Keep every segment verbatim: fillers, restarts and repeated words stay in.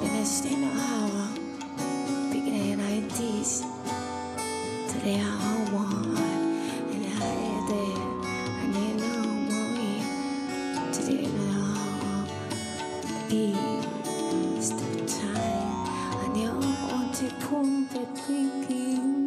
stehen hour, beginning nineties. Today I want, and I had there, I need no more. Today now, it's the time, I need want to come back again.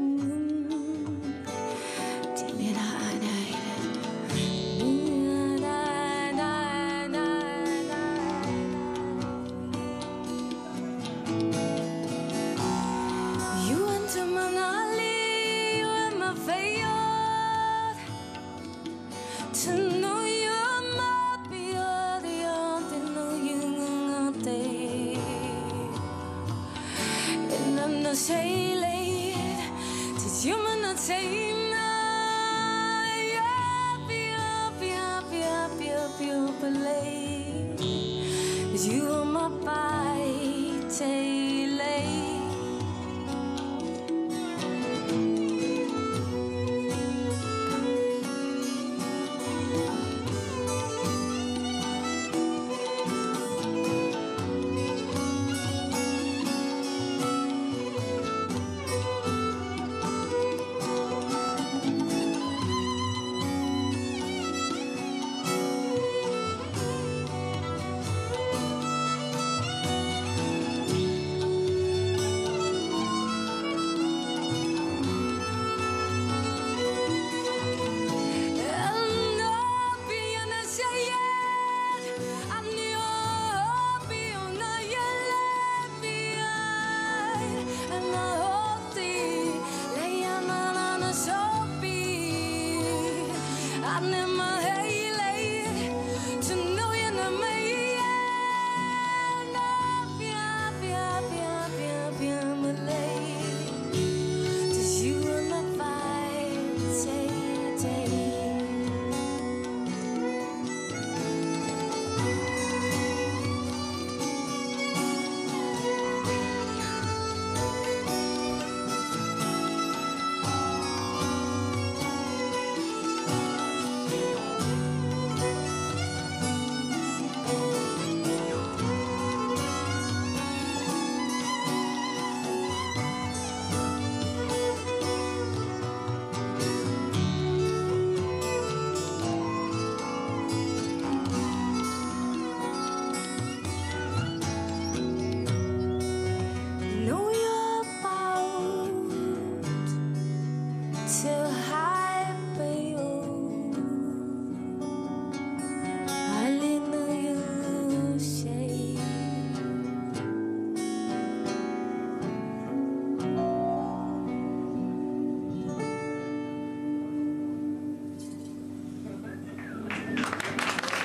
Say late, did you not say no? Happy, happy, happy, happy, happy, happy, late. You are my body, say late.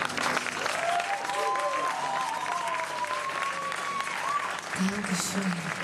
Dankeschön.